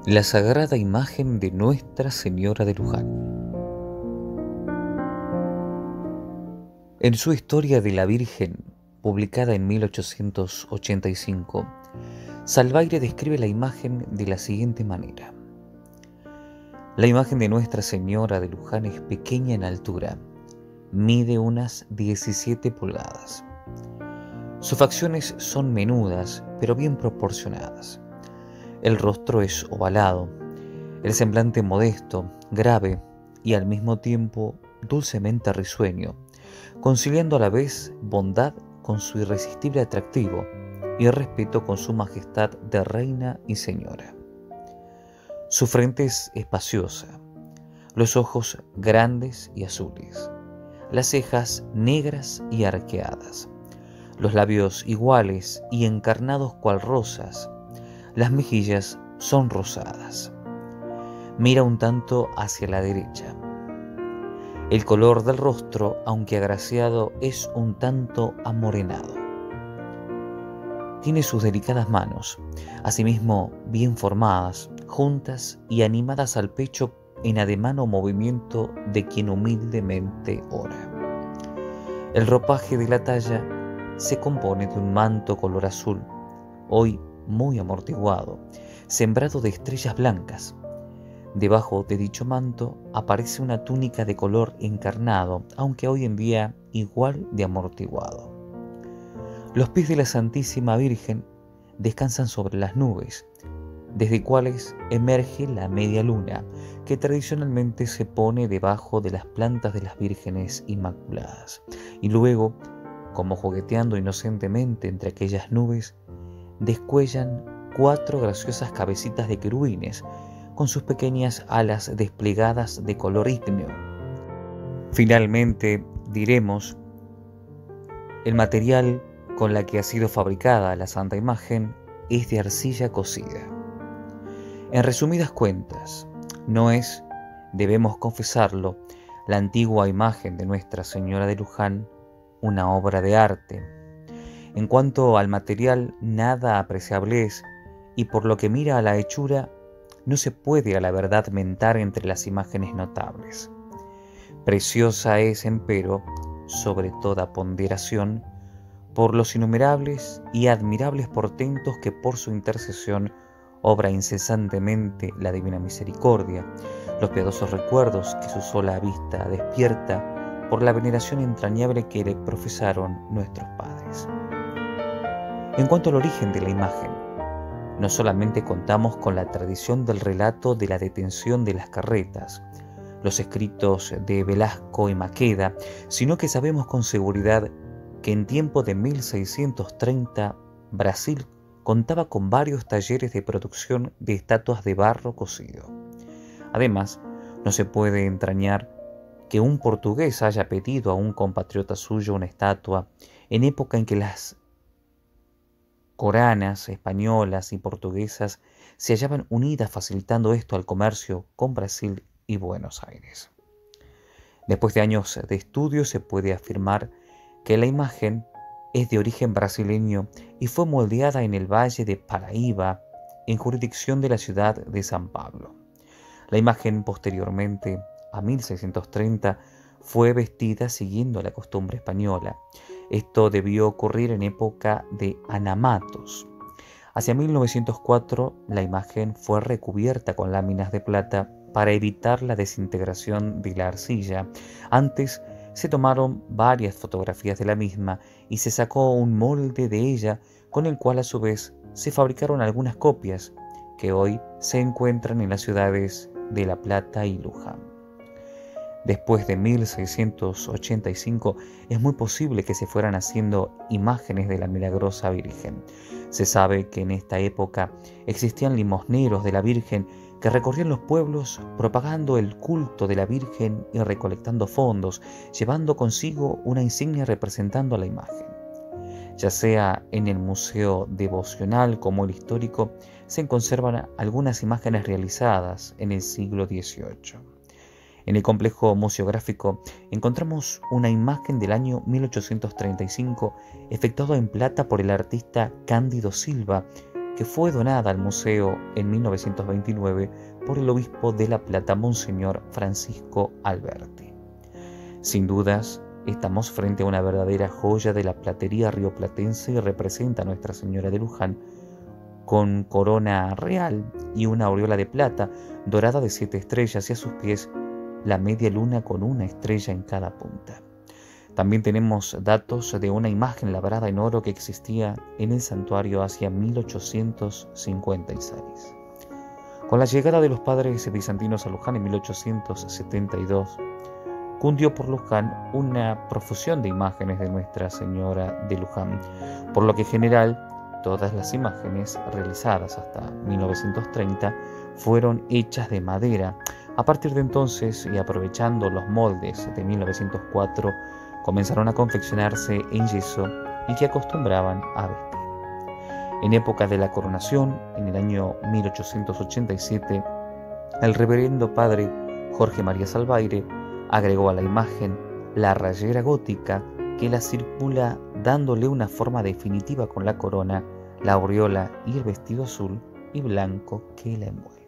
La sagrada imagen de Nuestra Señora de Luján. En su Historia de la Virgen, publicada en 1885, Salvaire describe la imagen de la siguiente manera. La imagen de Nuestra Señora de Luján es pequeña en altura, mide unas 17 pulgadas. Sus facciones son menudas, pero bien proporcionadas. El rostro es ovalado, el semblante modesto, grave y al mismo tiempo dulcemente risueño, conciliando a la vez bondad con su irresistible atractivo y respeto con su majestad de reina y señora. Su frente es espaciosa, los ojos grandes y azules, las cejas negras y arqueadas, los labios iguales y encarnados cual rosas, las mejillas son rosadas. Mira un tanto hacia la derecha. El color del rostro, aunque agraciado, es un tanto amorenado. Tiene sus delicadas manos, asimismo bien formadas, juntas y animadas al pecho en ademán o movimiento de quien humildemente ora. El ropaje de la talla se compone de un manto color azul, hoy muy amortiguado, sembrado de estrellas blancas. Debajo de dicho manto aparece una túnica de color encarnado, aunque hoy en día igual de amortiguado. Los pies de la Santísima Virgen descansan sobre las nubes, desde cuales emerge la media luna, que tradicionalmente se pone debajo de las plantas de las vírgenes inmaculadas, y luego, como jugueteando inocentemente entre aquellas nubes, descuellan 4 graciosas cabecitas de querubines, con sus pequeñas alas desplegadas de color ígneo. Finalmente, diremos, el material con la que ha sido fabricada la Santa Imagen es de arcilla cocida. En resumidas cuentas, no es, debemos confesarlo, la antigua imagen de Nuestra Señora de Luján una obra de arte. En cuanto al material, nada apreciable es, y por lo que mira a la hechura, no se puede a la verdad mentar entre las imágenes notables. Preciosa es, empero, sobre toda ponderación, por los innumerables y admirables portentos que por su intercesión obra incesantemente la divina misericordia, los piadosos recuerdos que su sola vista despierta por la veneración entrañable que le profesaron nuestros padres. En cuanto al origen de la imagen, no solamente contamos con la tradición del relato de la detención de las carretas, los escritos de Velasco y Maqueda, sino que sabemos con seguridad que en tiempo de 1630 Brasil contaba con varios talleres de producción de estatuas de barro cocido. Además, no se puede entrañar que un portugués haya pedido a un compatriota suyo una estatua en época en que las coranas españolas y portuguesas se hallaban unidas, facilitando esto al comercio con Brasil y Buenos Aires. Después de años de estudio se puede afirmar que la imagen es de origen brasileño y fue moldeada en el Valle de Paraíba, en jurisdicción de la ciudad de San Pablo. La imagen posteriormente, a 1630, fue vestida siguiendo la costumbre española. Esto debió ocurrir en época de Anamatos. Hacia 1904, la imagen fue recubierta con láminas de plata para evitar la desintegración de la arcilla. Antes se tomaron varias fotografías de la misma y se sacó un molde de ella, con el cual a su vez se fabricaron algunas copias que hoy se encuentran en las ciudades de La Plata y Luján. Después de 1685 es muy posible que se fueran haciendo imágenes de la milagrosa Virgen. Se sabe que en esta época existían limosneros de la Virgen que recorrían los pueblos propagando el culto de la Virgen y recolectando fondos, llevando consigo una insignia representando a la imagen. Ya sea en el Museo Devocional como el histórico, se conservan algunas imágenes realizadas en el siglo XVIII. En el complejo museográfico encontramos una imagen del año 1835 efectuada en plata por el artista Cándido Silva, que fue donada al museo en 1929 por el obispo de La Plata, Monseñor Francisco Alberti. Sin dudas, estamos frente a una verdadera joya de la platería rioplatense y representa a Nuestra Señora de Luján con corona real y una aureola de plata dorada de 7 estrellas y a sus pies la media luna con una estrella en cada punta. También tenemos datos de una imagen labrada en oro que existía en el santuario hacia 1856. Con la llegada de los padres bizantinos a Luján en 1872, cundió por Luján una profusión de imágenes de Nuestra Señora de Luján, por lo que en general todas las imágenes realizadas hasta 1930 fueron hechas de madera. A partir de entonces, y aprovechando los moldes de 1904, comenzaron a confeccionarse en yeso y que acostumbraban a vestir. En época de la coronación, en el año 1887, el reverendo padre Jorge María Salvaire agregó a la imagen la rayera gótica que la circula dándole una forma definitiva con la corona, la aureola y el vestido azul y blanco que la envuelve.